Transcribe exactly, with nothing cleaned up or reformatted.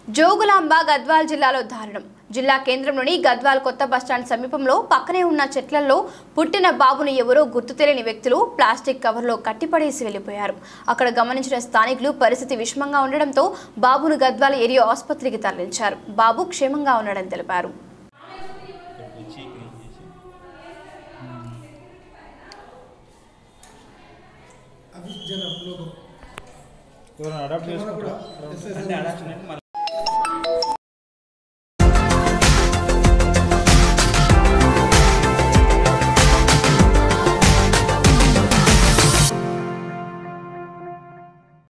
జోగులాంబ గద్వాల్ జిల్లాలో దారుణం. జిల్లా కేంద్రంలోని గద్వాల్ కొత్త బస్టాండ్ సమీపంలో పక్కనే ఉన్న చెట్లలో పుట్టిన బాబును ఎవరో గుర్తు తెలియని వ్యక్తులు ప్లాస్టిక్ కవర్లో కట్టిపడేసి వెళ్లిపోయారు. అక్కడ గమనించిన స్థానికులు పరిస్థితి విషమంగా ఉండడంతో బాబును గద్వాల్ ఏరియా ఆసుపత్రికి తరలించారు. బాబు క్షేమంగా ఉన్నాడని తెలిపారు. अडाप्ट